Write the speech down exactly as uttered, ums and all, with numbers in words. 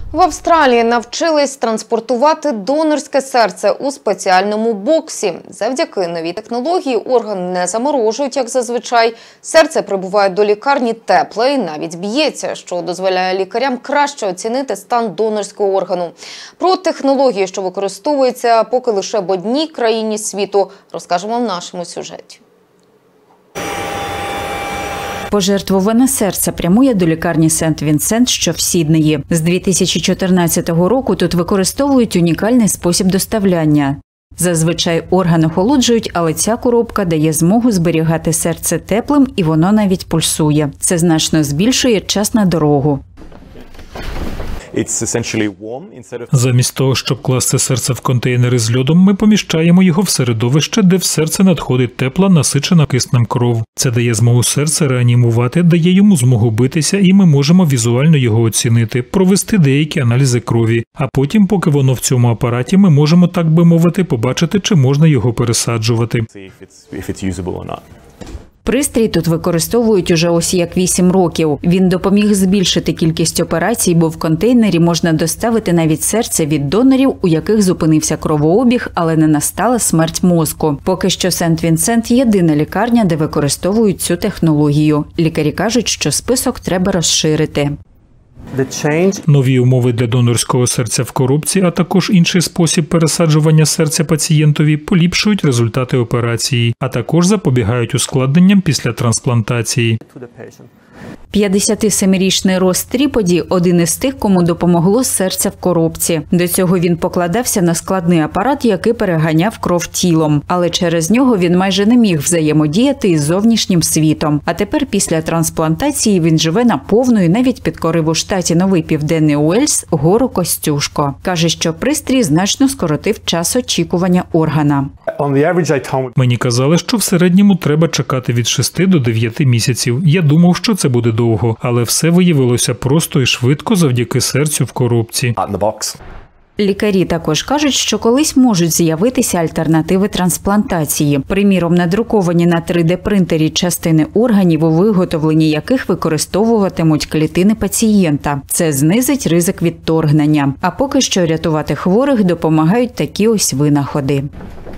В Австралії навчились транспортувати донорське серце у спеціальному боксі. Завдяки новій технології орган не заморожують, як зазвичай. Серце прибуває до лікарні тепле і навіть б'ється, що дозволяє лікарям краще оцінити стан донорського органу. Про технології, що використовуються поки лише в одній країні світу, розкажемо в нашому сюжеті. Пожертвуване серце прямує до лікарні Сент-Вінсент, що в Сіднеї. З дві тисячі чотирнадцятого року тут використовують унікальний спосіб доставляння. Зазвичай орган охолоджують, але ця коробка дає змогу зберігати серце теплим і воно навіть пульсує. Це значно збільшує час на дорогу. Замість того, щоб класти серце в контейнери з льодом, ми поміщаємо його в середовище, де в серце надходить тепла, насичена киснем кров. Це дає змогу серце реанімувати, дає йому змогу битися, і ми можемо візуально його оцінити, провести деякі аналізи крові. А потім, поки воно в цьому апараті, ми можемо, так би мовити, побачити, чи можна його пересаджувати. Пристрій тут використовують уже ось як вісім років. Він допоміг збільшити кількість операцій, бо в контейнері можна доставити навіть серце від донорів, у яких зупинився кровообіг, але не настала смерть мозку. Поки що Сент-Вінсент – єдина лікарня, де використовують цю технологію. Лікарі кажуть, що список треба розширити. Нові умови для донорського серця в коробці, а також інший спосіб пересаджування серця пацієнтові поліпшують результати операції, а також запобігають ускладненням після трансплантації. п'ятдесятисемирічний Рос Тріподі – один із тих, кому допомогло серце в коробці. До цього він покладався на складний апарат, який переганяв кров тілом. Але через нього він майже не міг взаємодіяти із зовнішнім світом. А тепер після трансплантації він живе наповну і навіть підкорив у штаті Новий Південний Уельс гору Костюшко. Каже, що пристрій значно скоротив час очікування органа. Мені казали, що в середньому треба чекати від шести до дев'яти місяців. Я думав, що це буде довго, але все виявилося просто і швидко завдяки серцю в коробці. Лікарі також кажуть, що колись можуть з'явитися альтернативи трансплантації. Приміром, надруковані на три де принтері частини органів, у виготовленні яких використовуватимуть клітини пацієнта. Це знизить ризик відторгнення. А поки що рятувати хворих допомагають такі ось винаходи.